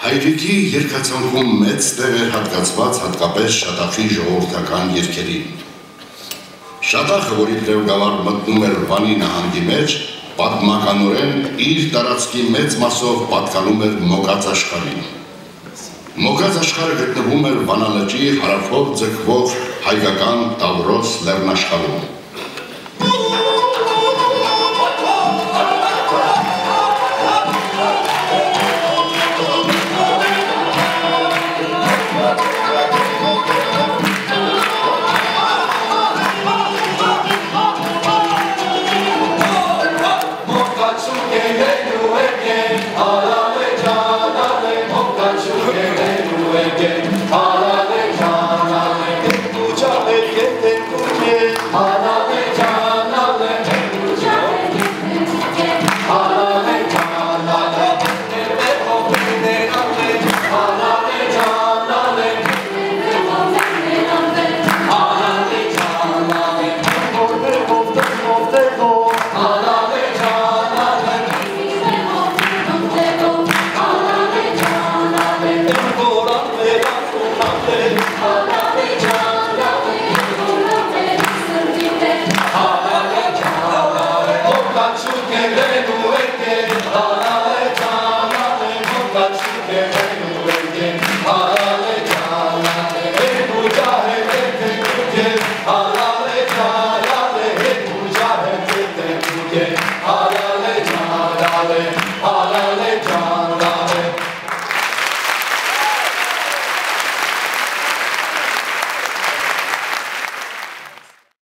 Հայրիկի երկացանկում մեծ տեղ էր հատկացված հատկապես Շատախի ժողովրդական երգերին։ Շատախը, որի բրեվգավառ մտնում էր Վանի նահանգի մեջ, պատմականորեն իր տարածքի մեծ մասով պատկանում էր Մոկած աշխարհին։ Մոկած աշխարհը գտնվում էր Վանա լճի հարավով ձգվող հայկական Տավրոս լեռնաշխարհում։ Che